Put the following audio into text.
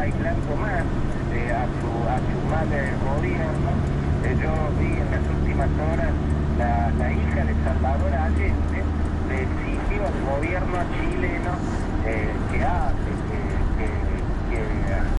aislando más a su mal gobierno. Yo vi en las últimas horas la hija de Salvador Allende le exigió al gobierno chileno que haga